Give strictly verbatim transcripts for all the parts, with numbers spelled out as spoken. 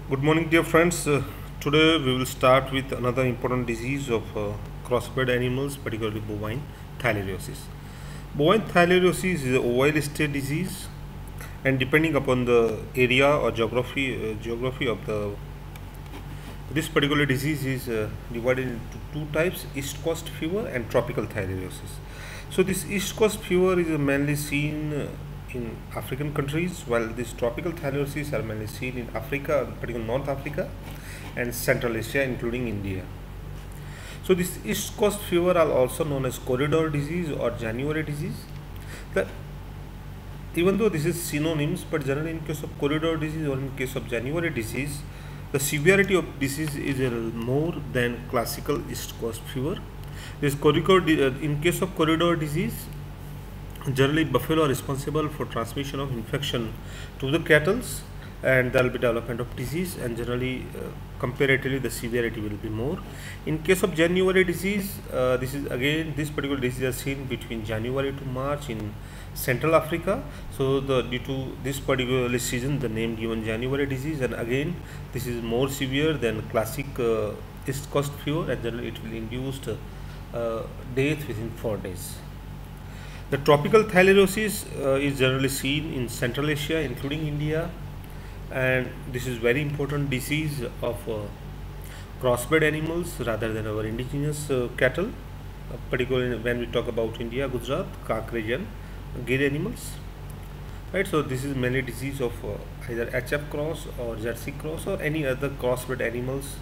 Good morning, dear friends. Uh, today we will start with another important disease of uh, crossbred animals, particularly bovine theileriosis. Bovine theileriosis is a oval-state disease, and depending upon the area or geography uh, geography of the this particular disease is uh, divided into two types: East Coast fever and tropical theileriosis. So this East Coast fever is uh, mainly seen uh, in African countries, while these tropical theileriosis are mainly seen in Africa, particularly North Africa and Central Asia, including India. So this East Coast fever are also known as corridor disease or January disease. The, even though this is synonyms, but generally in case of corridor disease or in case of January disease, the severity of disease is uh, more than classical East Coast fever. This corridor, di- uh, in case of corridor disease, generally buffalo are responsible for transmission of infection to the cattle, and there will be development of disease, and generally uh, comparatively the severity will be more. In case of January disease, uh, this is again this particular disease is seen between January to March in Central Africa. So the due to this particular season the name given January disease, and again this is more severe than classic uh, East Coast fever, and generally it will induce uh, death within four days. The tropical theileriosis uh, is generally seen in Central Asia, including India, and this is very important disease of uh, crossbred animals rather than our indigenous uh, cattle, uh, particularly when we talk about India, Gujarat, Caucasian Gir animals. Right, so this is mainly disease of uh, either H F cross or Jersey cross or any other crossbred animals.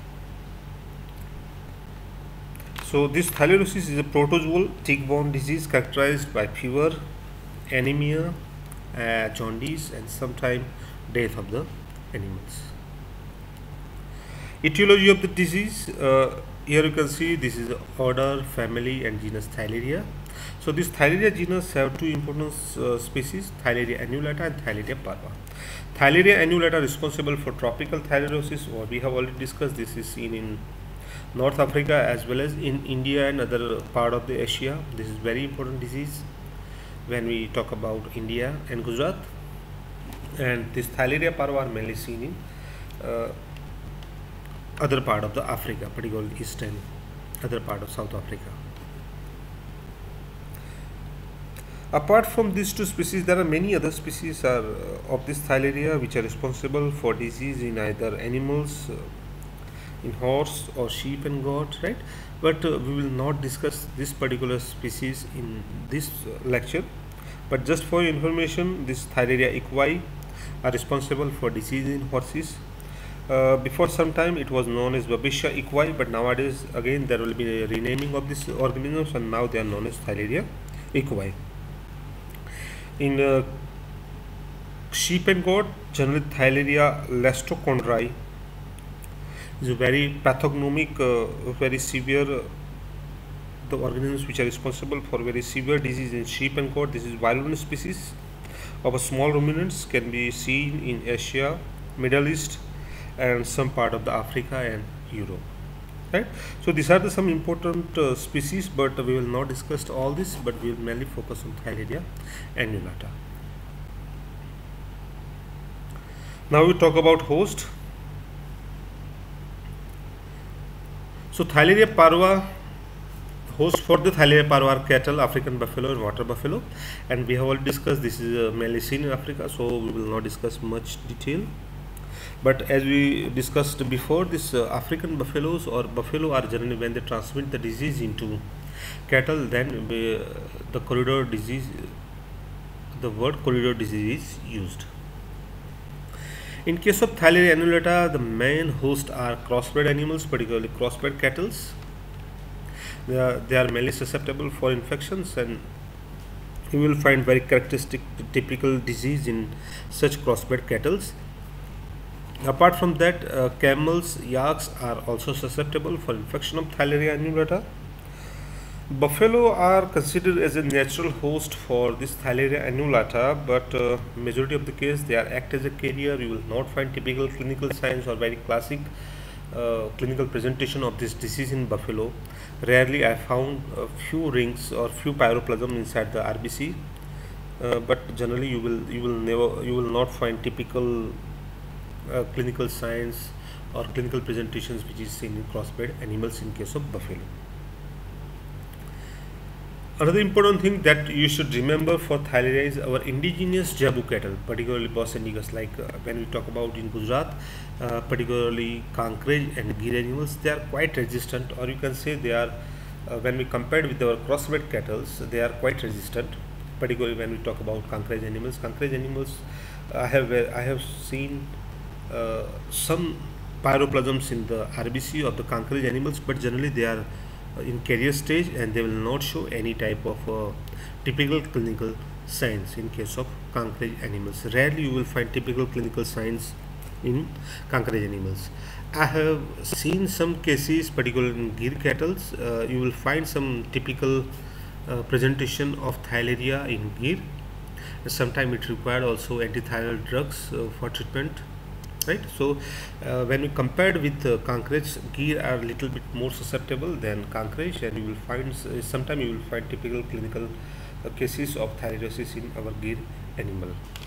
So this theileriosis is a protozoal tick-borne disease characterized by fever, anemia, uh, jaundice, and sometimes death of the animals. Etiology of the disease. Uh, here you can see this is order, family, and genus Theileria. So this Theileria genus have two important uh, species: Theileria annulata and Theileria parva. Theileria annulata responsible for tropical theileriosis, or we have already discussed. This is seen in North Africa as well as in India and other part of the Asia. This is very important disease when we talk about India and Gujarat. And this Theileria parva are mainly seen in uh, other part of the Africa, particularly east and other part of South Africa. Apart from these two species, there are many other species are, uh, of this Theileria which are responsible for disease in either animals, uh, in horse or sheep and goat, right? But uh, we will not discuss this particular species in this uh, lecture. But just for your information, this Theileria equi are responsible for disease in horses. Uh, before some time it was known as Babesia equi, but nowadays again there will be a renaming of these organisms, and now they are known as Theileria equi. In uh, sheep and goat, generally Theileria lastocondri is a very pathognomic, uh, very severe, uh, the organisms which are responsible for very severe disease in sheep and goat. This is virulent species of a small ruminants, can be seen in Asia, Middle East, and some part of the Africa and Europe. Right. So these are the some important uh, species, but we will not discuss all this, but we will mainly focus on Theileria annulata. Now we talk about host. So Theileria parva, host for the Theileria parva are cattle, African buffalo and water buffalo, and we have already discussed this is uh, mainly seen in Africa, so we will not discuss much detail. But as we discussed before, this uh, African buffaloes or buffalo are generally, when they transmit the disease into cattle, then we, uh, the corridor disease, the word corridor disease is used. In case of Theileria annulata, the main host are crossbred animals, particularly crossbred cattle. They are, they are mainly susceptible for infections, and you will find very characteristic typical disease in such crossbred cattle. Apart from that, uh, camels, yaks are also susceptible for infection of Theileria annulata. Buffalo are considered as a natural host for this Theileria annulata, but uh, majority of the case they are act as a carrier. You will not find typical clinical signs or very classic uh, clinical presentation of this disease in buffalo. Rarely I found a few rings or few pyroplasm inside the R B C, uh, but generally you will you will never you will not find typical uh, clinical signs or clinical presentations which is seen in crossbred animals in case of buffalo. Another important thing that you should remember for Theileria is our indigenous Jabu cattle, particularly Bos indicus. Like uh, when we talk about in Gujarat, uh, particularly Kankrej and Gir animals, they are quite resistant, or you can say they are, uh, when we compared with our crossbred cattle, they are quite resistant. Particularly when we talk about Kankrej animals, Kankrej animals, I have uh, I have seen uh, some pyroplasms in the R B C of the Kankrej animals, but generally they are in carrier stage and they will not show any type of uh, typical clinical signs in case of Kankrej animals. Rarely you will find typical clinical signs in Kankrej animals. I have seen some cases, particularly in Gir cattle, uh, you will find some typical uh, presentation of Theileria in Gir. Sometimes it required also antithyroid drugs uh, for treatment. Right, so uh, when we compared with uh, Kankrej, Gir are a little bit more susceptible than Kankrej, and you will find uh, sometimes you will find typical clinical uh, cases of theileriosis in our Gir animal.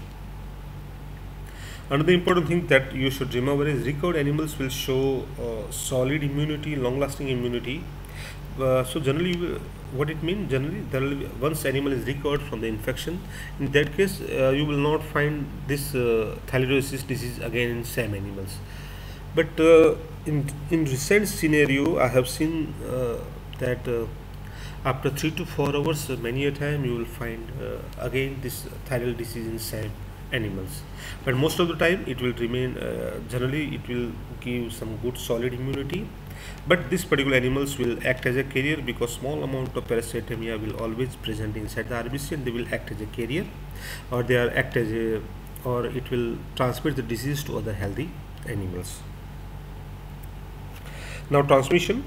Another important thing that you should remember is recovered animals will show uh, solid immunity, long-lasting immunity. Uh, so generally, what it means, generally, there will be, once animal is recovered from the infection, in that case, uh, you will not find this uh, theileriosis disease again in same animals. But uh, in in recent scenario, I have seen uh, that uh, after three to four hours, uh, many a time you will find uh, again this theileriosis disease in same animals. But most of the time, it will remain. Uh, generally, it will give some good solid immunity. But these particular animals will act as a carrier because small amount of parasitemia will always present inside the R B C, and they will act as a carrier, or they are act as a, or it will transmit the disease to other healthy animals. Now transmission.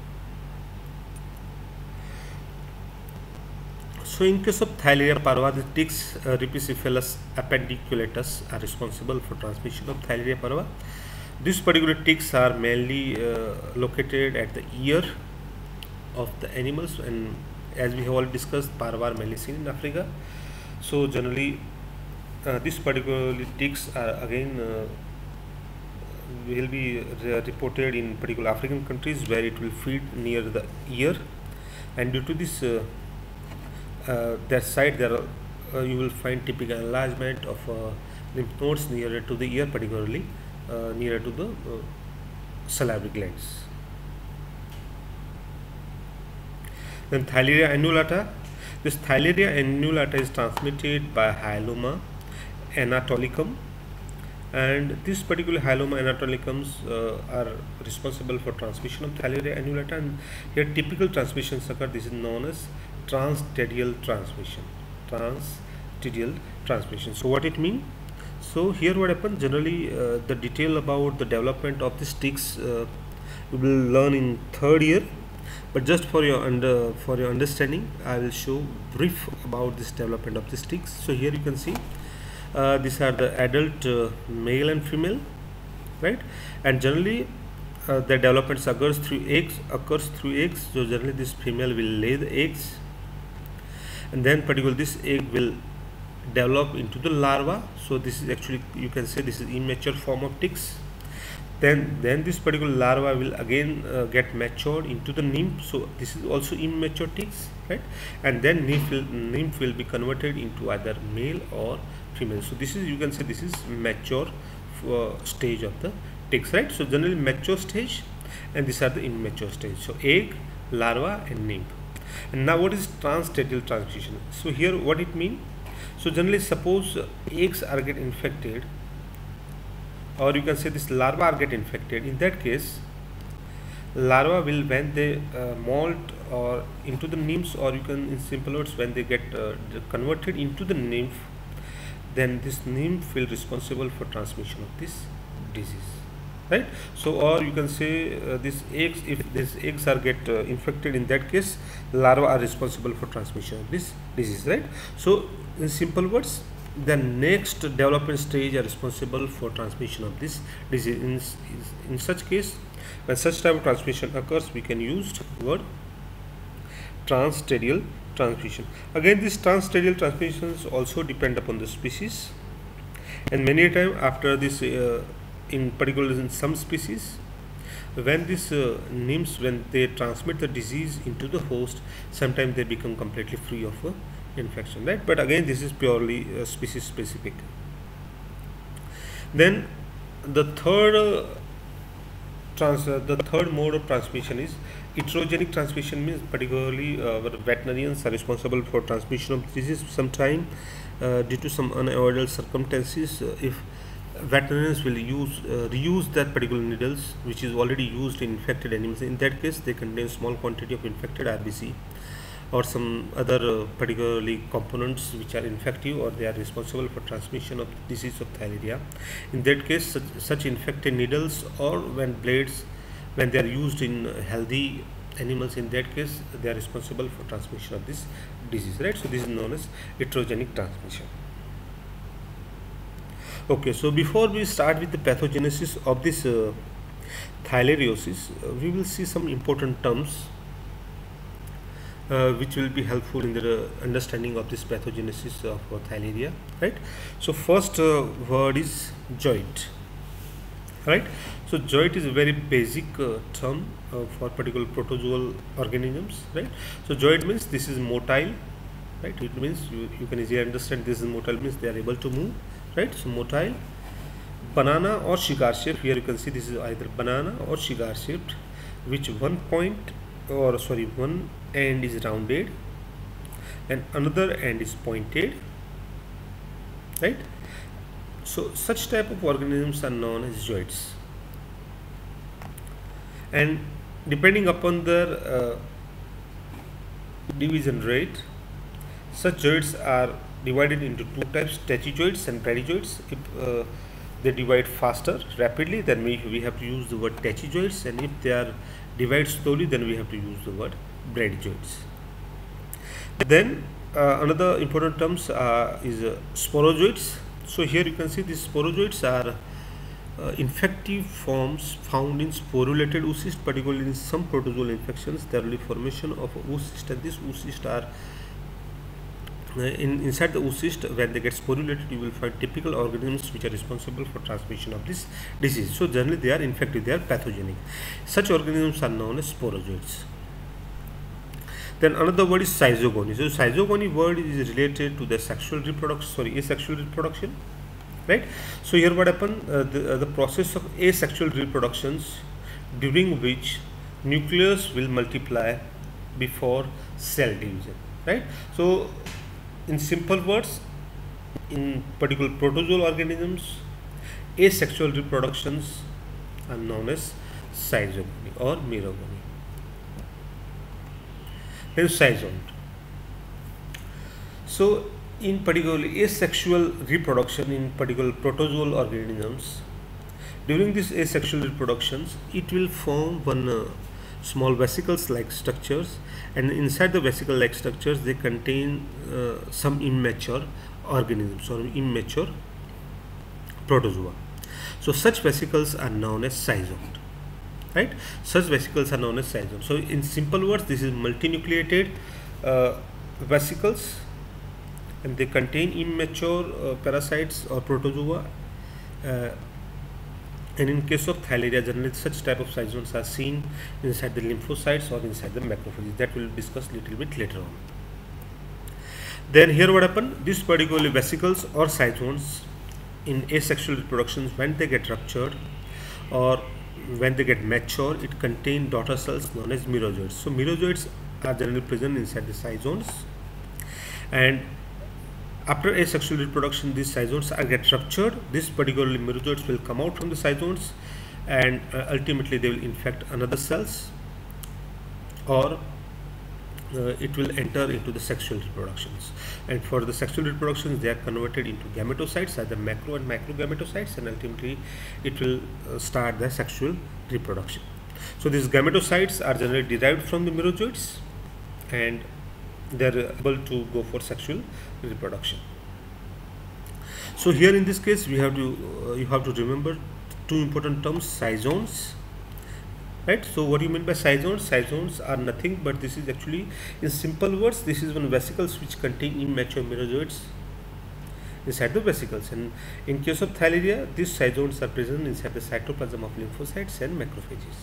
So in case of Theileria parva, the ticks uh, Rhipicephalus appendiculatus are responsible for transmission of Theileria parva. These particular ticks are mainly uh, located at the ear of the animals, and as we have already discussed, parva are mainly seen in Africa. So generally, uh, these particular ticks are again uh, will be re reported in particular African countries where it will feed near the ear, and due to this uh, uh, that side there are, uh, you will find typical enlargement of uh, lymph nodes nearer to the ear, particularly Uh, nearer to the uh, salivary glands. Then Theileria annulata. This Theileria annulata is transmitted by Hyaloma anatolicum, and this particular Hyaloma anatolicums uh, are responsible for transmission of Theileria annulata, and here typical transmissions occur. This is known as transtadial transmission. Transtadial transmission. So what it means? So here what happens generally, uh, the detail about the development of the ticks uh, you will learn in third year, but just for your under for your understanding, I will show brief about this development of the ticks. So here you can see uh, these are the adult uh, male and female, right? And generally uh, the development occurs through eggs occurs through eggs. So generally this female will lay the eggs, and then particularly this egg will develop into the larva. So this is actually, you can say this is immature form of ticks. Then then this particular larva will again uh, get matured into the nymph. So this is also immature ticks, right? And then nymph will, nymph will be converted into either male or female. So this is, you can say this is mature uh, stage of the ticks, right? So generally mature stage, and these are the immature stage. So egg, larva and nymph. And now what is transtadial transmission? So here what it means? So generally, suppose uh, eggs are get infected, or you can say this larva are get infected. In that case, larva will, when they uh, molt or into the nymphs, or you can in simple words, when they get uh, converted into the nymph, then this nymph will responsible for transmission of this disease, right? So or you can say uh, these eggs, if these eggs are get uh, infected, in that case larvae are responsible for transmission of this disease, right? So in simple words, the next development stage are responsible for transmission of this disease. In, in such case, when such type of transmission occurs, we can use the word transtadial transmission. Again, these transtadial transmissions also depend upon the species, and many a time after this uh, in particular in some species, when these uh, nymphs, when they transmit the disease into the host, sometimes they become completely free of uh, infection, right? But again, this is purely uh, species specific. Then the third uh, trans uh, the third mode of transmission is heterogenic transmission. Means particularly uh, veterinarians are responsible for transmission of disease sometime uh, due to some unavoidable circumstances. Uh, if veterinarians will use uh, reuse that particular needles which is already used in infected animals, in that case they contain small quantity of infected R B C or some other uh, particularly components which are infective, or they are responsible for transmission of disease of Theileria. In that case, such, such infected needles, or when blades, when they are used in healthy animals, in that case they are responsible for transmission of this disease, right? So this is known as heterogenic transmission. Okay, so before we start with the pathogenesis of this uh, theileriosis, uh, we will see some important terms uh, which will be helpful in the uh, understanding of this pathogenesis of uh, Theileria, right? So first uh, word is zoit, right? So zoit is a very basic uh, term uh, for particular protozoal organisms, right? So zoit means this is motile, right? It means you, you can easily understand this is motile, means they are able to move, right? So motile. Banana or cigar shape. Here you can see this is either banana or cigar shaped, which one point or sorry one end is rounded and another end is pointed, right? So such type of organisms are known as zoids, and depending upon their uh, division rate, such zoids are divided into two types: tachyzoids and bradyzoids. If uh, they divide faster, rapidly, then we, we have to use the word tachyzoids, and if they are divide slowly, then we have to use the word bradyzoids. Then uh, another important terms uh, is uh, sporozoids. So here you can see these sporozoids are uh, infective forms found in sporulated oocyst, particularly in some protozoal infections. There will be formation of oocyst, and these oocyst are Uh, in inside the oocyst. When they get sporulated, you will find typical organisms which are responsible for transmission of this disease. So generally they are infective, they are pathogenic. Such organisms are known as sporozoids. Then another word is schizogony. So schizogony word is related to the sexual reproduction, sorry asexual reproduction, right? So here what happened, uh, the, uh, the process of asexual reproductions, during which nucleus will multiply before cell division, right? So in simple words, in particular protozoal organisms, asexual reproductions are known as schizogony or merogony. Then schizont. So in particularly asexual reproduction in particular protozoal organisms, during this asexual reproductions, it will form one uh, small vesicles like structures, and inside the vesicle like structures they contain uh, some immature organisms or immature protozoa. So such vesicles are known as schizont, right? Such vesicles are known as schizont. So in simple words, this is multinucleated uh, vesicles, and they contain immature uh, parasites or protozoa. Uh, And in case of Theileria, generally such type of schizonts are seen inside the lymphocytes or inside the macrophages. That we'll discuss little bit later on. Then here what happened, these particular vesicles or schizonts in asexual reproductions, when they get ruptured or when they get mature, it contain daughter cells known as merozoites. So merozoites are generally present inside the schizonts, and after asexual reproduction, these schizonts are get ruptured. This particularly merozoites will come out from the schizonts, and uh, ultimately they will infect another cells, or uh, it will enter into the sexual reproductions. And for the sexual reproductions, they are converted into gametocytes, either macro and microgametocytes, and ultimately it will uh, start the sexual reproduction. So these gametocytes are generally derived from the merozoites, and they are able to go for sexual reproduction. So here in this case, we have to uh, you have to remember two important terms: schizonts, right? So what do you mean by schizonts? Schizonts are nothing but this is actually, in simple words, this is one vesicles which contain immature merozoites, inside the vesicles, and in case of thalassemia, these cytones are present inside the cytoplasm of lymphocytes and macrophages.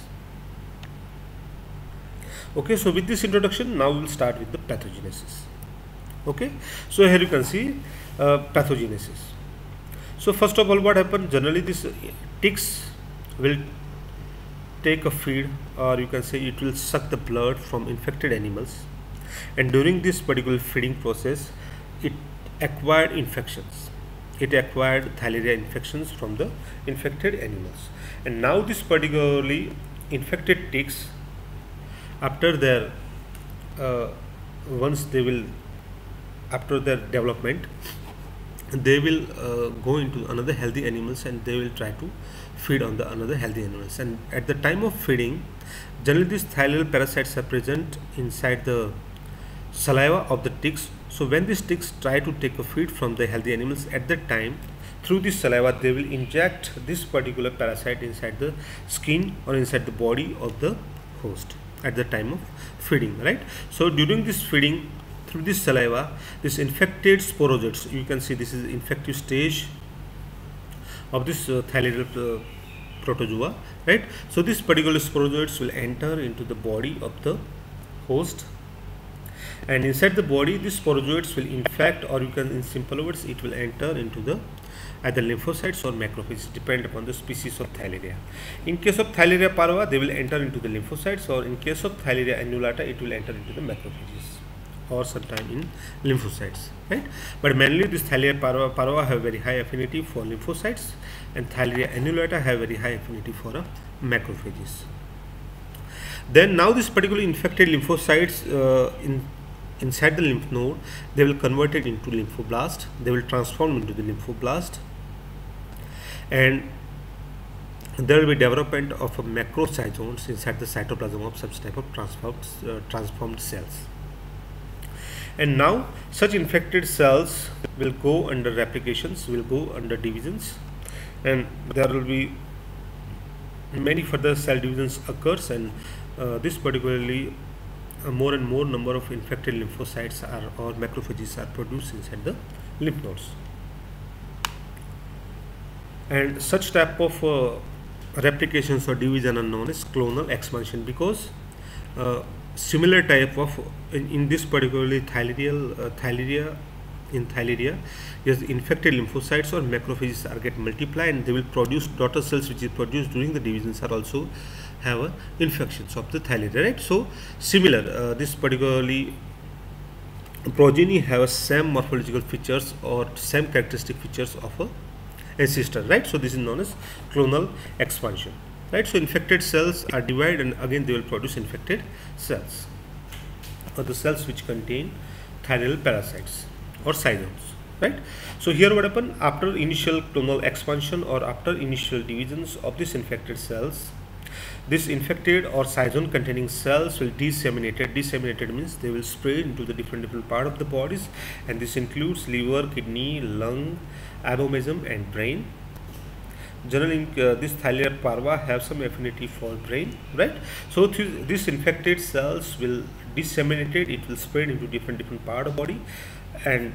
Okay, so with this introduction, now we will start with the pathogenesis. Okay, so here you can see uh, pathogenesis. So first of all, what happens generally, this ticks will take a feed, or you can say it will suck the blood from infected animals, and during this particular feeding process it acquired infections. It acquired thalassemia infections from the infected animals, and now this particularly infected ticks, after their uh, once they will after their development, they will uh, go into another healthy animals, and they will try to feed on the another healthy animals. And at the time of feeding, generally these thalial parasites are present inside the saliva of the ticks. So when these ticks try to take a feed from the healthy animals, at that time through this saliva they will inject this particular parasite inside the skin or inside the body of the host at the time of feeding, right? So during this feeding, through this saliva, this infected sporozoites, you can see this is infective stage of this uh, thalial uh, protozoa, right? So this particular sporozoites will enter into the body of the host, and inside the body these sporozoites will infect, or you can, in simple words, it will enter into the either lymphocytes or macrophages, depend upon the species of Theileria. In case of Theileria parva, they will enter into the lymphocytes, or in case of Theileria annulata, it will enter into the macrophages, or sometime in lymphocytes, right? But mainly this Theileria parva, parva have very high affinity for lymphocytes, and Theileria annulata have very high affinity for uh, macrophages. Then now this particularly infected lymphocytes uh, in inside the lymph node, they will convert it into lymphoblast. They will transform into the lymphoblast, and there will be development of a macrocytones inside the cytoplasm of such type of transformed uh, transformed cells. And now such infected cells will go under replications, will go under divisions, and there will be many further cell divisions occurs, and uh, this particularly uh, more and more number of infected lymphocytes are or macrophages are produced inside the lymph nodes. And such type of uh, replications or division are known as clonal expansion, because uh, similar type of in, in this particularly Theileria, uh, Theileria in Theileria, yes, infected lymphocytes or macrophages are get multiply, and they will produce daughter cells which is produced during the divisions are also have uh, infections of the Theileria, right? So similar, uh, this particularly progeny have a same morphological features or same characteristic features of a ancestor, right? So this is known as clonal expansion, right? So infected cells are divided, and again they will produce infected cells, or the cells which contain Theileal parasites or cytones, right? So here what happen, after initial clonal expansion or after initial divisions of these infected cells, this infected or cytone containing cells will disseminated. Disseminated means they will spread into the different different part of the bodies, and this includes liver, kidney, lung, abomasum, and brain. Generally, uh, this Theileria parva have some affinity for brain, right? So th these infected cells will disseminated. It will spread into different different part of body, and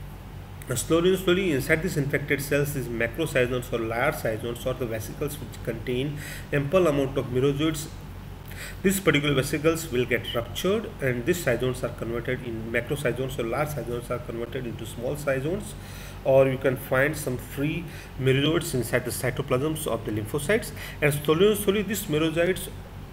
slowly and slowly inside these infected cells, these macrocytones or large cytones or the vesicles which contain ample amount of merozoites, these particular vesicles will get ruptured, and these cytones are converted in macrocytones or large cytones are converted into small cytones, or you can find some free merozoites inside the cytoplasms of the lymphocytes, and slowly and slowly these merozoites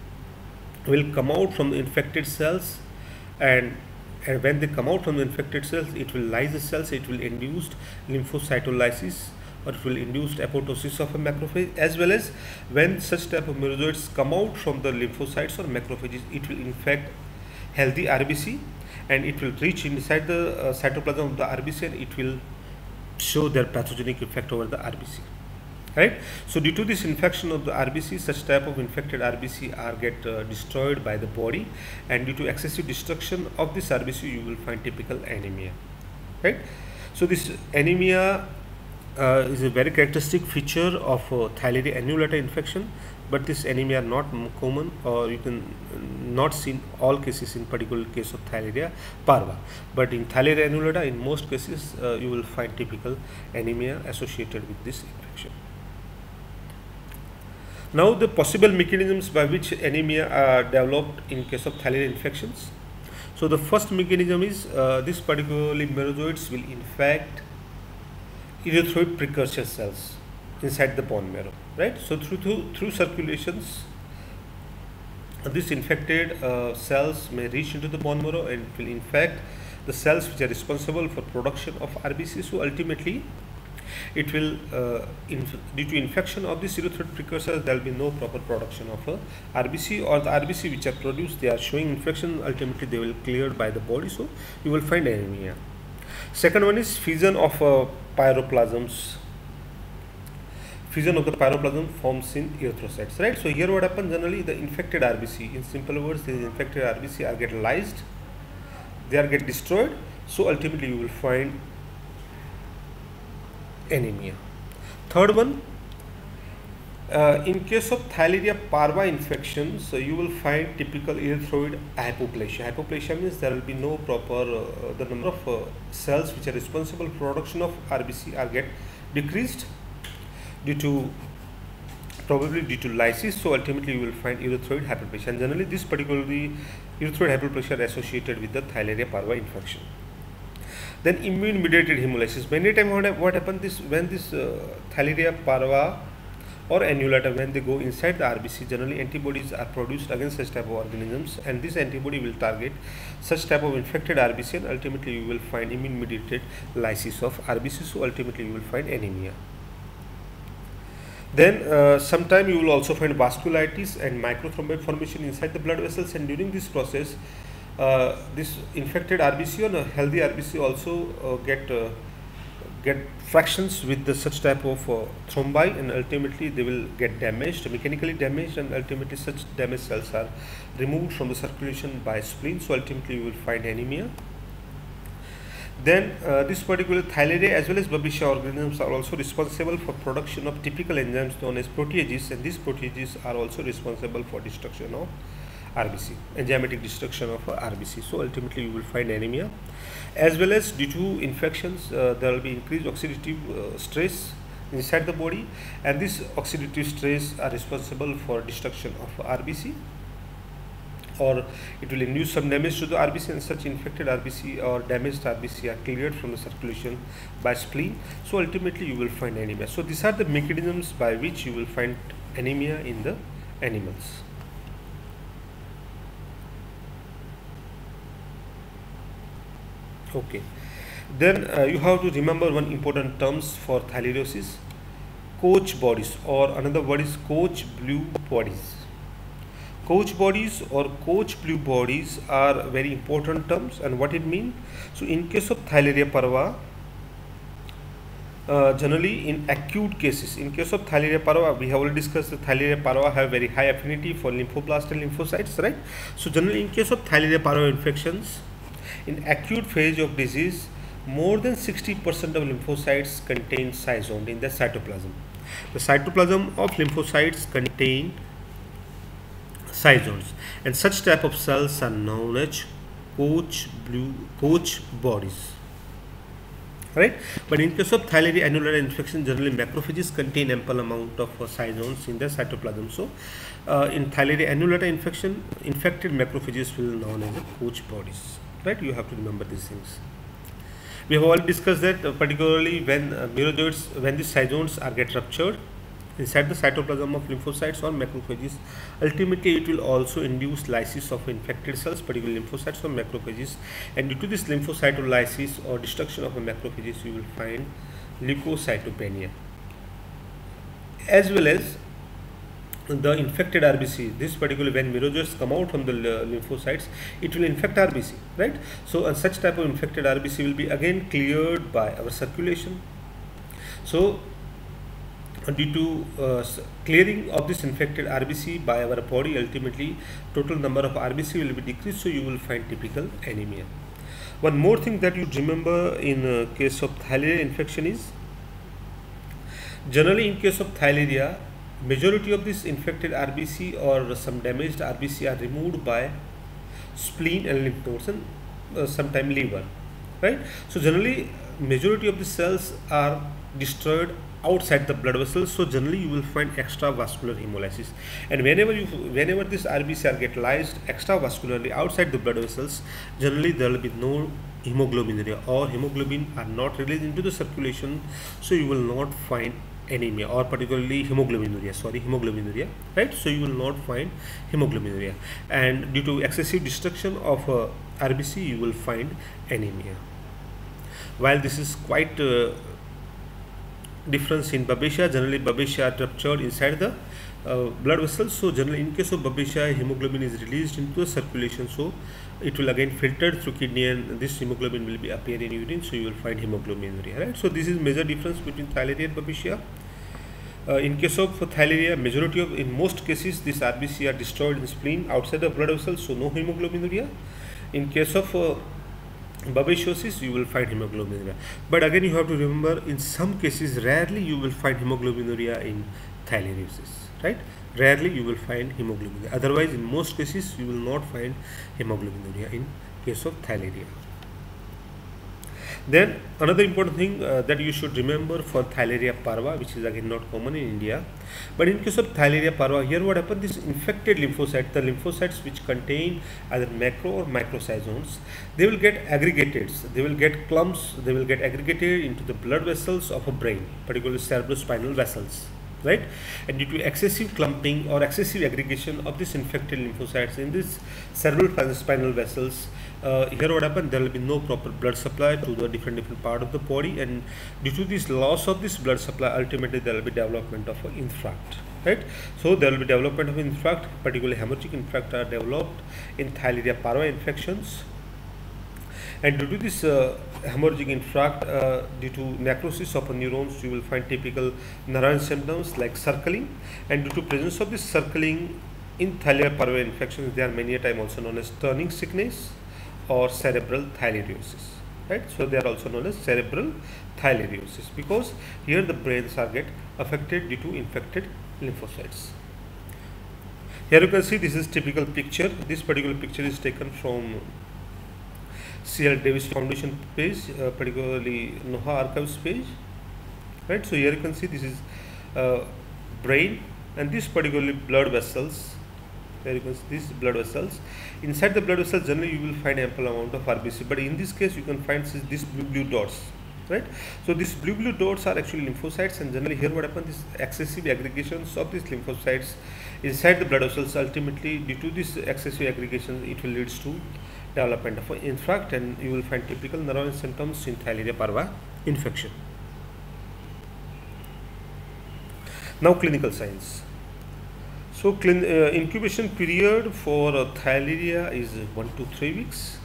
will come out from the infected cells, and and when they come out from the infected cells, it will lyse the cells, it will induce lymphocytolysis, or it will induce apoptosis of a macrophage, as well as when such type of merozoites come out from the lymphocytes or macrophages, it will infect healthy R B C, and it will reach inside the uh, cytoplasm of the R B C, and it will show their pathogenic effect over the R B C, right? So due to this infection of the R B C, such type of infected R B C are get uh, destroyed by the body, and due to excessive destruction of this R B C, you will find typical anemia, right? So this anemia uh, is a very characteristic feature of uh, Theileria annulata infection, but this anemia are not m- common, or you can uh, not see in all cases, in particular case of Theileria parva. But in Theileria annulata, in most cases, uh, you will find typical anemia associated with this infection. Now, the possible mechanisms by which anemia are developed in case of Theileria infections. So, the first mechanism is uh, this particularly merozoites will infect erythroid precursor cells inside the bone marrow, right? So, through through, through circulations, uh, these infected uh, cells may reach into the bone marrow and will infect the cells which are responsible for production of R B C. So, ultimately, it will uh, due to infection of this erythroid precursors, there will be no proper production of a R B C, or the R B C which are produced, they are showing infection, ultimately they will cleared by the body, so you will find anemia. Second one is fission of uh, pyroplasms. Fission of the pyroplasm forms in erythrocytes, right? So here what happens, generally the infected R B C, in simple words, the infected R B C are get lysed, they are get destroyed, so ultimately you will find anemia. Third one, uh, in case of Theileria parva infections, so you will find typical erythroid hypoplasia. Hypoplasia means there will be no proper, uh, the number of uh, cells which are responsible for production of R B C are get decreased due to, probably due to lysis, so ultimately you will find erythroid hypoplasia, and generally this particularly erythroid hypoplasia are associated with the Theileria parva infection. Then immune mediated hemolysis. Many times what, what happens this, when this uh, Theileria parva or annulata, when they go inside the R B C, generally antibodies are produced against such type of organisms, and this antibody will target such type of infected R B C, and ultimately you will find immune mediated lysis of R B C, so ultimately you will find anemia. Then uh, sometime you will also find vasculitis and microthromboid formation inside the blood vessels, and during this process uh, this infected R B C or a healthy R B C also uh, get uh, get fractions with the such type of uh, thrombi, and ultimately they will get damaged, mechanically damaged, and ultimately such damaged cells are removed from the circulation by spleen, so ultimately you will find anemia. Then uh, this particular Theileria as well as Babesia organisms are also responsible for production of typical enzymes known as proteases, and these proteases are also responsible for destruction of R B C, enzymatic destruction of uh, R B C. So ultimately you will find anemia, as well as due to infections uh, there will be increased oxidative uh, stress inside the body, and this oxidative stress are responsible for destruction of R B C, or it will induce some damage to the R B C, and such infected R B C or damaged R B C are cleared from the circulation by spleen, so ultimately you will find anemia. So these are the mechanisms by which you will find anemia in the animals. Okay, then uh, you have to remember one important terms for theileriosis: Koch bodies, or another word is Koch blue bodies. Koch bodies or Koch blue bodies are very important terms, and what it means. So in case of Theileria parva, uh, generally in acute cases, in case of Theileria parva, we have already discussed that Theileria parva have very high affinity for lymphoblast and lymphocytes, right? So generally in case of Theileria parva infections, in acute phase of disease, more than sixty percent of lymphocytes contain cyzone in the cytoplasm. The cytoplasm of lymphocytes contain cyzones, and such type of cells are known as Koch blue Koch bodies, right? But in case of Theileria annulata infection, generally macrophages contain ample amount of uh, cyzones in the cytoplasm. So uh, in Theileria annulata infection, infected macrophages will be known as Koch bodies, right? You have to remember these things. We have already discussed that uh, particularly when uh, merozoites, when these cyzones are get ruptured inside the cytoplasm of lymphocytes or macrophages, ultimately it will also induce lysis of infected cells, particularly lymphocytes or macrophages, and due to this lymphocytolysis or destruction of the macrophages, you will find leukocytopenia, as well as the infected R B C. This particularly when merozoites come out from the lymphocytes, it will infect R B C, right? So uh, such type of infected R B C will be again cleared by our circulation. So due to uh, clearing of this infected R B C by our body, ultimately total number of R B C will be decreased, so you will find typical anemia. One more thing that you remember in uh, case of Theileria infection is Generally, in case of thalaria, majority of this infected R B C or some damaged R B C are removed by spleen and lymph nodes and uh, sometime liver, right? So generally, majority of the cells are destroyed outside the blood vessels. So generally, you will find extravascular hemolysis, and whenever you whenever this R B C are get lysed extravascularly outside the blood vessels, generally there will be no hemoglobinuria, or hemoglobin are not released into the circulation, so you will not find anemia, or particularly hemoglobinuria, sorry hemoglobinuria, right? So you will not find hemoglobinuria, and due to excessive destruction of uh, R B C, you will find anemia. While this is quite uh, difference in Babesia, generally Babesia are ruptured inside the uh, blood vessels. So generally, in case of Babesia, hemoglobin is released into the circulation, so it will again filtered through kidney, and this hemoglobin will be appear in urine, so you will find hemoglobinuria, right? So this is major difference between thalaria and Babesia. Uh, in case of thalaria, majority of in most cases this R B C are destroyed in spleen outside the blood vessels, so no hemoglobinuria. In case of uh, babesiosis, you will find hemoglobinuria, but again you have to remember, in some cases rarely you will find hemoglobinuria in thalariosis, right? Rarely you will find hemoglobinuria. Otherwise, in most cases you will not find hemoglobinuria in case of thalaria. Then another important thing uh, that you should remember for thalaria parva, which is again not common in India, but in case of thalaria parva, here what happens, this infected lymphocyte, the lymphocytes which contain either macro or microcytomes, they will get aggregated, they will get clumps, they will get aggregated into the blood vessels of a brain, particularly cerebrospinal vessels, right? And due to excessive clumping or excessive aggregation of this infected lymphocytes in this cerebral spinal vessels, uh, here what happens, there will be no proper blood supply to the different different part of the body, and due to this loss of this blood supply, ultimately there will be development of an infarct, right? So there will be development of infarct, particularly hemorrhagic infarct are developed in thalaria parva infections. And due to this uh, hemorrhagic infarct, uh, due to necrosis of neurons, you will find typical neuron symptoms like circling, and due to presence of this circling in thalaria parva infections, they are many a time also known as turning sickness or cerebral thalariosis, right? So they are also known as cerebral thalariosis, because here the brains are get affected due to infected lymphocytes. Here you can see this is typical picture. This particular picture is taken from C L Davis Foundation page, uh, particularly NOAA Archives page, right? So here you can see this is uh, brain, and this particularly blood vessels. Here you can see these blood vessels. Inside the blood vessels, generally you will find ample amount of R B C, but in this case you can find these blue blue dots, right? So these blue blue dots are actually lymphocytes, and generally here what happens is excessive aggregations of these lymphocytes inside the blood vessels. Ultimately, due to this excessive aggregation, it will leads to development of an infarct, and you will find typical neuron symptoms in thalaria parva infection. Now clinical signs. So clin uh, incubation period for uh, thalaria is one to three weeks,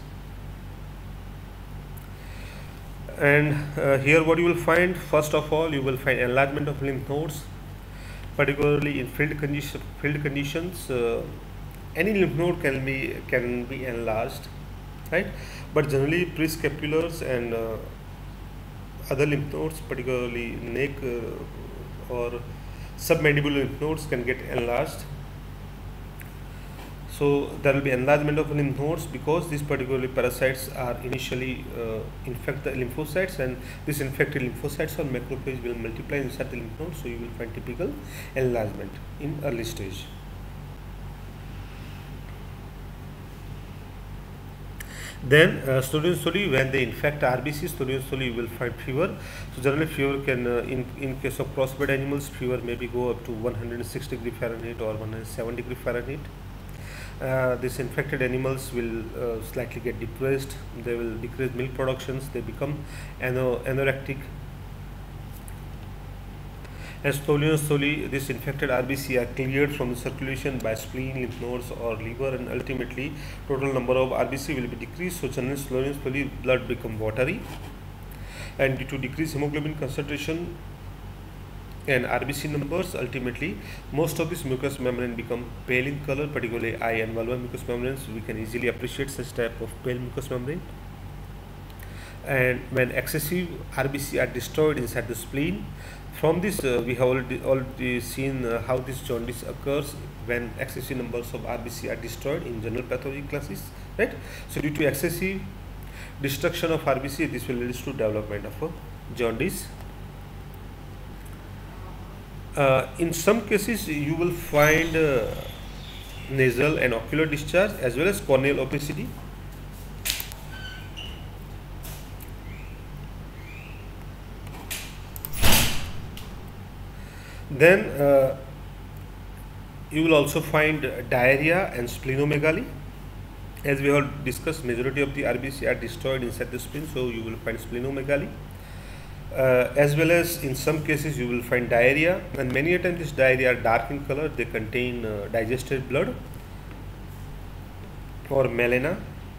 and uh, here what you will find, first of all you will find enlargement of lymph nodes, particularly in field condition field conditions. Uh, any lymph node can be can be enlarged, right? But generally prescapulars and uh, other lymph nodes, particularly neck uh, or submandibular lymph nodes, can get enlarged. So there will be enlargement of lymph nodes because these particularly parasites are initially uh, infect the lymphocytes, and these infected lymphocytes or macrophage will multiply inside the lymph nodes. So you will find typical enlargement in early stage. Then uh, slowly and slowly, when they infect R B C, slowly and slowly you will find fever. So generally fever can, uh, in, in case of crossbred animals, fever maybe go up to one hundred six degree Fahrenheit or one hundred seven degree Fahrenheit. Uh, these infected animals will uh, slightly get depressed, they will decrease milk productions, they become ano anorectic, and slowly and slowly this infected R B C are cleared from the circulation by spleen, lymph nodes or liver, and ultimately total number of R B C will be decreased. So generally slowly and slowly blood become watery, and due to decreased hemoglobin concentration and R B C numbers, ultimately most of this mucous membrane become pale in color, particularly eye and vulvar mucous membranes. We can easily appreciate such type of pale mucous membrane. And when excessive R B C are destroyed inside the spleen, from this uh, we have already already seen uh, how this jaundice occurs when excessive numbers of R B C are destroyed in general pathology classes, right? So due to excessive destruction of R B C, this will lead to development of a jaundice. Uh, in some cases you will find uh, nasal and ocular discharge as well as corneal opacity. Then uh, you will also find diarrhea and splenomegaly. As we have discussed, majority of the R B C are destroyed inside the spleen, so you will find splenomegaly. Uh, as well as in some cases you will find diarrhea, and many a times this diarrhea are dark in color. They contain uh, digested blood or melena,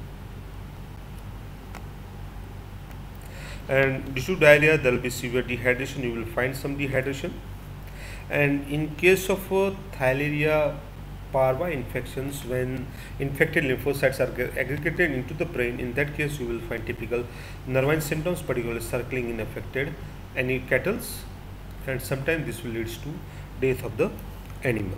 and due to diarrhea there will be severe dehydration. You will find some dehydration, and in case of uh, Theileria parva infections, when infected lymphocytes are aggregated into the brain, in that case you will find typical nervine symptoms, particularly circling in affected any cattle, and sometimes this will lead to death of the animal,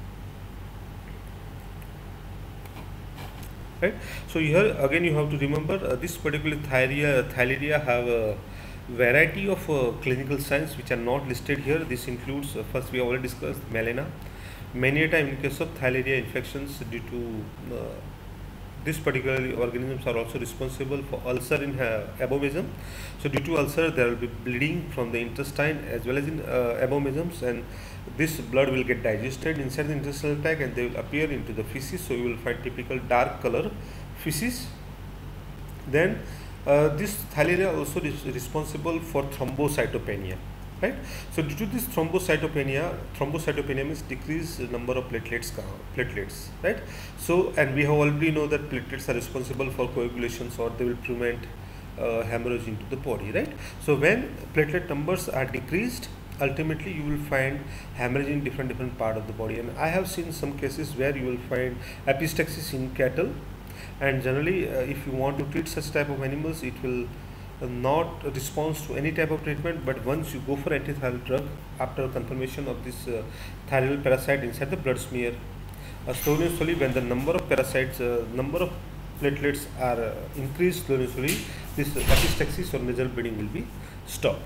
right? So here again you have to remember uh, this particular Theileria, Theileria have a variety of uh, clinical signs which are not listed here. This includes uh, first we already discussed melena. Many a time in case of Theileria infections, due to uh, this particular organisms are also responsible for ulcer in uh, abomasum. So due to ulcer there will be bleeding from the intestine as well as in uh, abomasums, and this blood will get digested inside the intestinal tract and they will appear into the feces. So you will find typical dark color feces. Then uh, this Theileria also is responsible for thrombocytopenia. Right. So due to this thrombocytopenia, thrombocytopenia means decreased number of platelets, platelets, right? So, and we have already know that platelets are responsible for coagulations, or they will prevent uh, hemorrhage into the body, right? So when platelet numbers are decreased, ultimately you will find hemorrhage in different different part of the body. And I have seen some cases where you will find epistaxis in cattle, and generally uh, if you want to treat such type of animals, it will not response to any type of treatment, but once you go for antithyroid drug after confirmation of this uh, thyroid parasite inside the blood smear, uh, slowly and slowly when the number of parasites, uh, number of platelets are uh, increased slowly and slowly, this epistaxis or nasal bleeding will be stopped.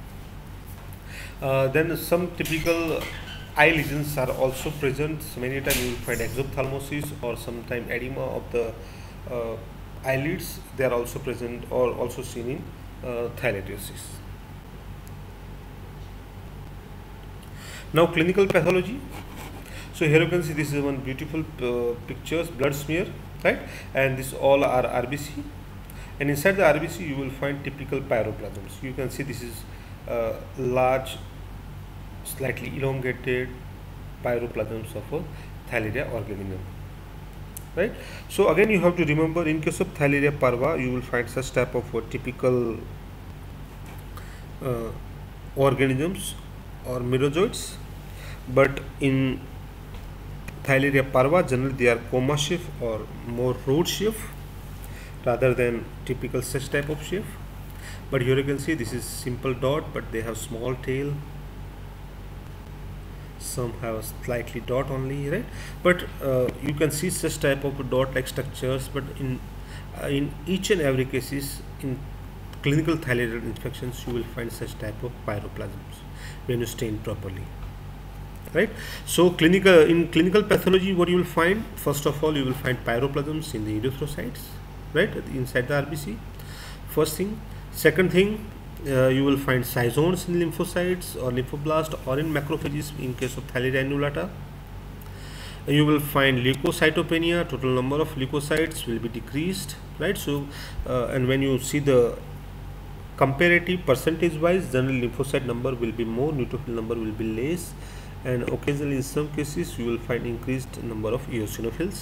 Uh, then some typical eye lesions are also present. So many times you will find exophthalmosis or sometime edema of the uh, eyelids. They are also present or also seen in uh, theileriosis. Now clinical pathology. So here you can see this is one beautiful uh, pictures, blood smear, right? And this all are R B C, and inside the R B C you will find typical pyroplasms. You can see this is uh, large, slightly elongated pyroplasms of a Theileria organism. Right. So again you have to remember, in case of Theileria parva you will find such type of uh, typical uh, organisms or merozoites, but in Theileria parva generally they are coma shape or more road shape rather than typical such type of shape. But here you can see this is simple dot, but they have small tail. Some have a slightly dot only, right? But uh, you can see such type of dot like structures, but in uh, in each and every cases in clinical Theileria infections you will find such type of pyroplasms when you stain properly, right? So clinical in clinical pathology, what you will find, first of all you will find pyroplasms in the erythrocytes, right, inside the R B C, first thing. Second thing, Uh, you will find scizones in lymphocytes or lymphoblast or in macrophages in case of Theileria annulata. Uh, you will find leukocytopenia, total number of leukocytes will be decreased, right? So uh, and when you see the comparative percentage wise, generally lymphocyte number will be more, neutrophil number will be less, and occasionally in some cases you will find increased number of eosinophils.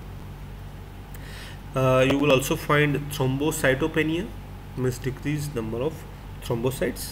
Uh, you will also find thrombocytopenia, means decreased number of thrombocytes.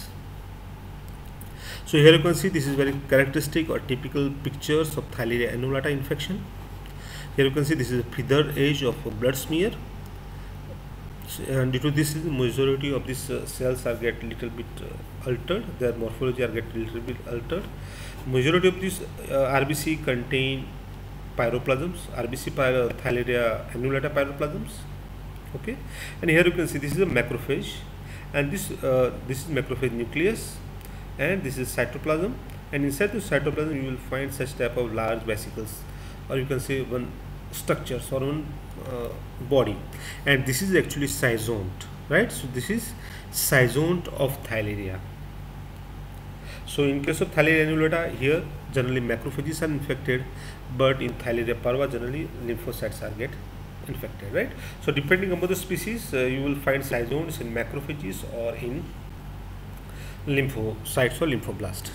So here you can see this is very characteristic or typical pictures of Theileria annulata infection. Here you can see this is a feathered edge of a blood smear. And due to this, the majority of these uh, cells are get little bit uh, altered. Their morphology are get little bit altered. Majority of these uh, R B C contain pyroplasms, R B C pyro, Thaleria annulata pyroplasms. Okay, and here you can see this is a macrophage, and this uh, this is macrophage nucleus, and this is cytoplasm. And inside the cytoplasm, you will find such type of large vesicles, or you can say one structures or one uh, body, and this is actually cyzonte, right? So this is cyzonte of Thaleria. So in case of Thaleria annulata, here generally macrophages are infected, but in Thaleria parva generally lymphocytes are get infected, right? So depending upon the species, uh, you will find cyzontes in macrophages or in lymphocytes or lymphoblast.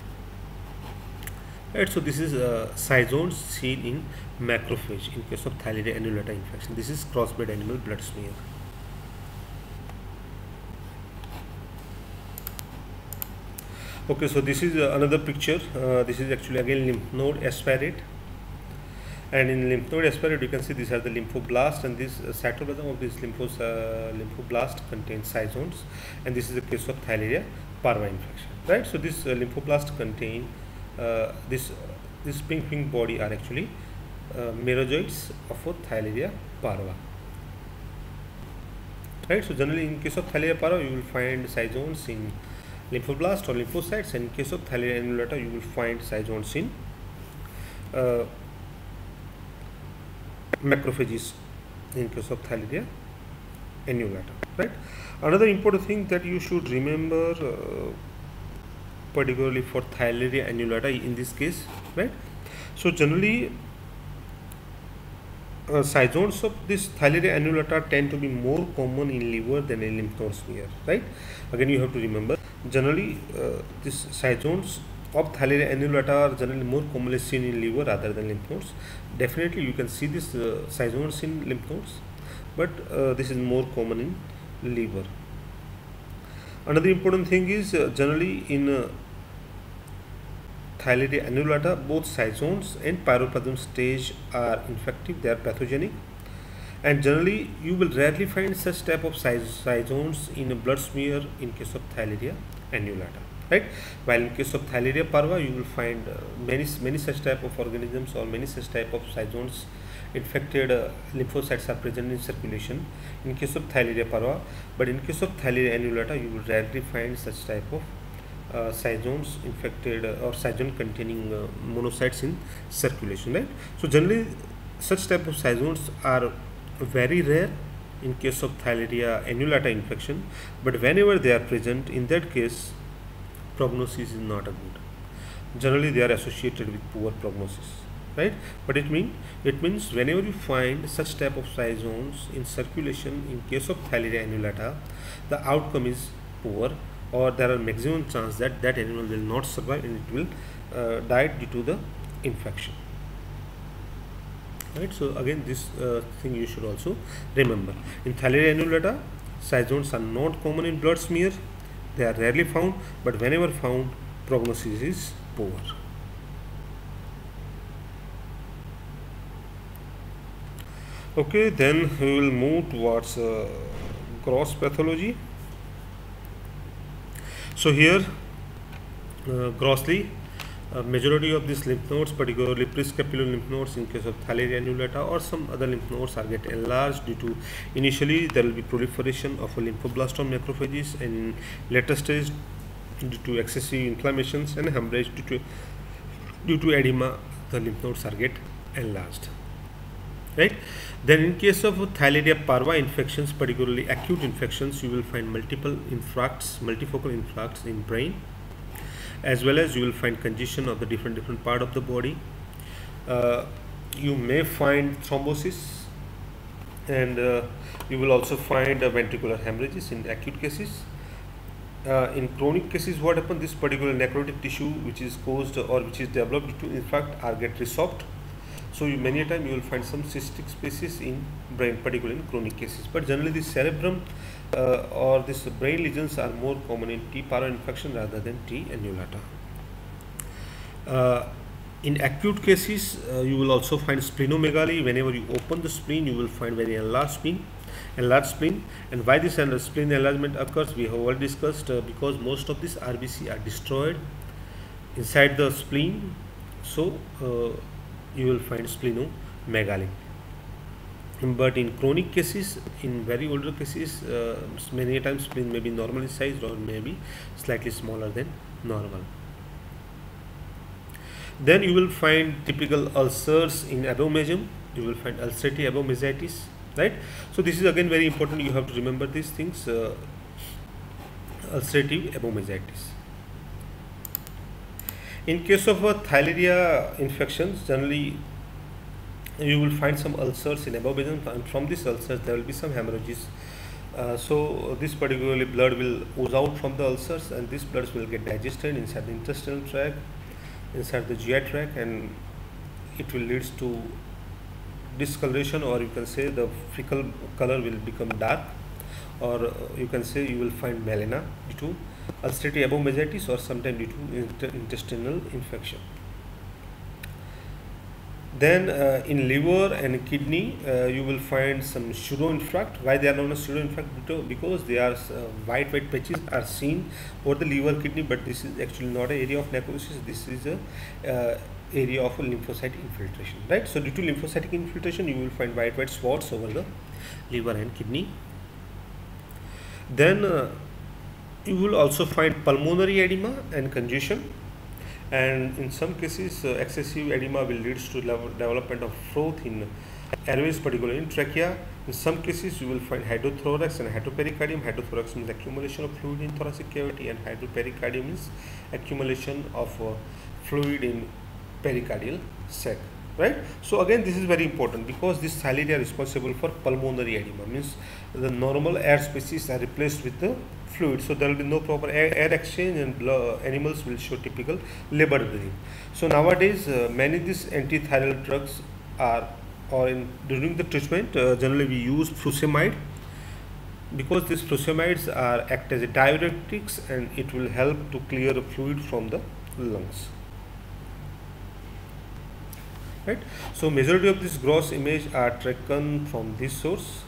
Right, so this is uh, cyzontes seen in macrophage in case of Thaleria annulata infection. This is crossbred animal blood smear. Okay, so this is uh, another picture. Uh, this is actually again lymph node aspirate, and in lymph node aspirate you can see these are the lymphoblast, and this uh, cytoplasm of this lymphos, uh, lymphoblast contains cyzontes, and this is the case of Thaleria parva infection, right? So this uh, lymphoblast contain uh, this uh, this pink pink body are actually uh, merozoites of a Thaleria parva, right? So generally in case of Thaleria parva you will find cyzontes in lymphoblast or lymphocytes, and in case of Thaleria annulata you will find cyzontes in uh, macrophages in case of Thaleria annulata, right? Another important thing that you should remember, uh, particularly for Thaleria annulata in this case, right? So generally uh, cyzontes of this Thaleria annulata tend to be more common in liver than in lymph node smear, right? Again you have to remember, generally uh, this cyzontes of Thaleria annulata are generally more commonly seen in liver rather than lymph nodes. Definitely you can see this uh, cyzontes in lymph nodes, but uh, this is more common in liver. Another important thing is uh, generally in uh, Thaleria annulata both cyzontes and pyroplasm stage are infective, they are pathogenic, and generally you will rarely find such type of cyzontes in a blood smear in case of Thaleria annulata, right? While in case of Thaleria parva you will find uh, many many such type of organisms or many such type of cyzontes infected uh, lymphocytes are present in circulation in case of Thaleria parva, but in case of Thaleria annulata you will rarely find such type of uh, cyzontes infected uh, or cyzonte containing uh, monocytes in circulation, right? So generally such type of cyzontes are very rare in case of Thaleria annulata infection, but whenever they are present, in that case prognosis is not a good. Generally they are associated with poor prognosis, right? But it mean it means whenever you find such type of cyzontes in circulation in case of Thaleria annulata, the outcome is poor, or there are maximum chance that that animal will not survive and it will uh, die due to the infection, right? So again this uh, thing you should also remember. In Thaleria annulata cyzontes are not common in blood smear, they are rarely found, but whenever found prognosis is poor. Okay, then we will move towards uh, gross pathology. So here uh, grossly uh, majority of these lymph nodes, particularly prescapular lymph nodes in case of Thaleria annulata or some other lymph nodes, are get enlarged due to initially there will be proliferation of a lymphoblast or macrophages, and in later stage due to excessive inflammations and hemorrhage due to due to edema the lymph nodes are get enlarged, right? Then in case of Thaleria parva infections, particularly acute infections, you will find multiple infarcts, multifocal infarcts in brain, as well as you will find congestion of the different different part of the body. Uh, you may find thrombosis, and uh, you will also find uh, ventricular hemorrhages in acute cases. Uh, in chronic cases, what happens? This particular necrotic tissue which is caused or which is developed due to infarct are get resorbed. So you, many a time you will find some cystic species in brain, particularly in chronic cases. But generally the cerebrum uh, or this brain lesions are more common in T parva infection rather than T annulata. Uh, In acute cases, uh, you will also find splenomegaly. Whenever you open the spleen, you will find very enlarged spleen, enlarged spleen. And why this enlarged spleen enlargement occurs, we have already discussed, uh, because most of these R B C are destroyed inside the spleen. So uh, you will find splenomegaly. But in chronic cases, in very older cases, uh, many times spleen may be normally sized or may be slightly smaller than normal. Then you will find typical ulcers in abomasum. You will find ulcerative abomasitis, right? So this is again very important. You have to remember these things. Uh, ulcerative abomasitis. In case of a Theileria infections, generally you will find some ulcers in abomasum, and from these ulcers there will be some hemorrhages. Uh, so this particularly blood will ooze out from the ulcers, and these bloods will get digested inside the intestinal tract, inside the G I tract, and it will lead to discoloration, or you can say the fecal color will become dark, or uh, you can say you will find melena due to ulcerative abomasitis, or sometimes due to inter intestinal infection. Then uh, in liver and kidney, uh, you will find some pseudo-infarct. Why they are known as pseudo-infarct? Because they are uh, white white patches are seen over the liver, kidney, but this is actually not an area of necrosis. This is a uh, area of a lymphocyte infiltration, right? So due to lymphocytic infiltration, you will find white white spots over the liver and kidney. Then uh, you will also find pulmonary edema and congestion. And in some cases, uh, excessive edema will lead to development of froth in airways, particularly in trachea. In some cases, you will find hydrothorax and hydropericardium. Hydrothorax means accumulation of fluid in thoracic cavity, and hydropericardium means accumulation of uh, fluid in pericardial sac. Right? So again, this is very important, because this Theileria are responsible for pulmonary edema, means the normal air species are replaced with the fluid, so there will be no proper air, air exchange, and blood, animals will show typical labored breathing. So nowadays, uh, many of these anti-thyroid drugs are, or in during the treatment, uh, generally we use furosemide, because these furosemides are act as a diuretics, and it will help to clear the fluid from the lungs. Right? So majority of this gross image are taken from this source.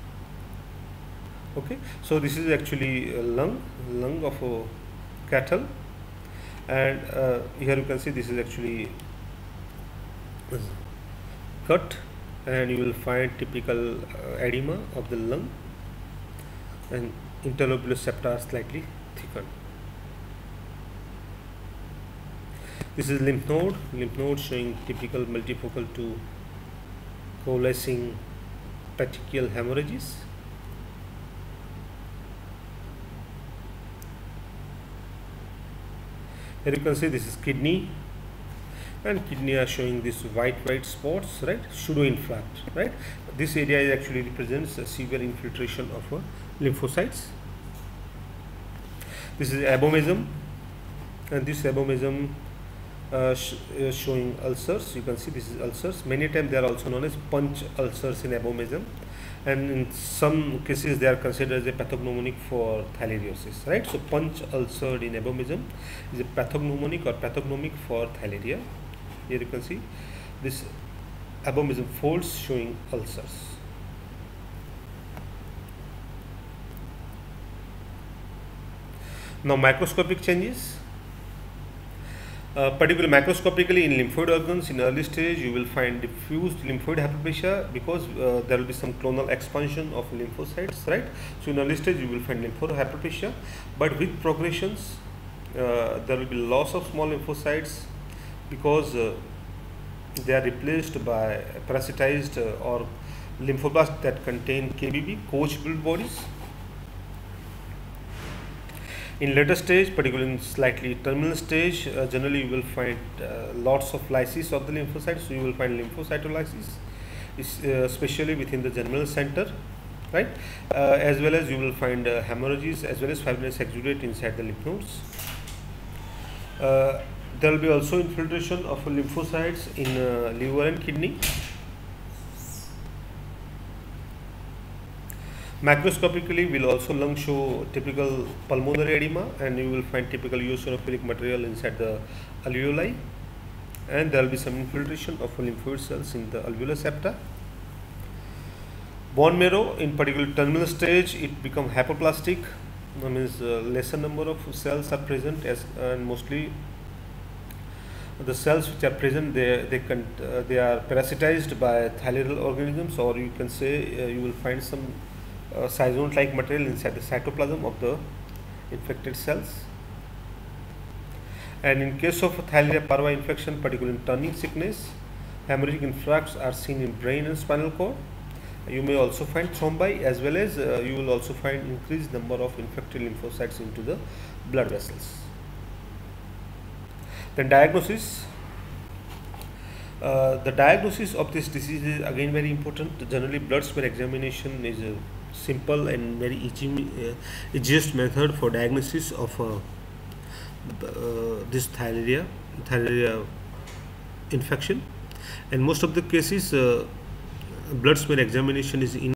Okay, so this is actually a lung, lung of a cattle, and uh, here you can see this is actually cut, and you will find typical uh, edema of the lung, and interlobular septa are slightly thickened. This is lymph node, lymph node showing typical multifocal to coalescing petechial hemorrhages. Here you can see this is kidney, and kidney are showing these white white spots, right? Pseudo-infarct, right? This area actually represents a severe infiltration of uh, lymphocytes. This is abomasum, and this abomasum uh, sh uh, showing ulcers. You can see this is ulcers. Many times they are also known as punch ulcers in abomasum, and in some cases they are considered as a pathognomonic for theileriosis, right? So punch ulcer in abomasum is a pathognomonic or pathognomic for theileria. Here you can see this abomasum folds showing ulcers. Now microscopic changes. Uh, particularly macroscopically in lymphoid organs, in early stage you will find diffused lymphoid hyperplasia, because uh, there will be some clonal expansion of lymphocytes, right? So in early stage you will find lymphoid hyperplasia, but with progressions uh, there will be loss of small lymphocytes, because uh, they are replaced by parasitized uh, or lymphoblasts that contain K B B, coach built bodies. In later stage, particularly in slightly terminal stage, uh, generally you will find uh, lots of lysis of the lymphocytes. So you will find lymphocytolysis, is, uh, especially within the germinal center, right? Uh, as well as you will find uh, hemorrhages as well as fibrinous exudate inside the lymph nodes. Uh, there will be also infiltration of lymphocytes in uh, liver and kidney. Macroscopically, will also lung show typical pulmonary edema, and you will find typical eosinophilic material inside the alveoli. and there will be some infiltration of lymphoid cells in the alveolar septa. Bone marrow, in particular terminal stage, it becomes hypoplastic. That means uh, lesser number of cells are present, as and mostly the cells which are present, they they can uh, they are parasitized by thalial organisms, or you can say uh, you will find some uh, cyzone-like material inside the cytoplasm of the infected cells. And in case of Thalidomide parva infection, particularly in turning sickness, hemorrhagic influx are seen in brain and spinal cord. You may also find thrombi, as well as uh, you will also find increased number of infected lymphocytes into the blood vessels. Then diagnosis. Uh, the diagnosis of this disease is again very important. Generally, blood smear examination is a simple and very easy, uh, easiest method for diagnosis of uh, uh, this Theileria, Theileria infection. And most of the cases, uh, blood smear examination is in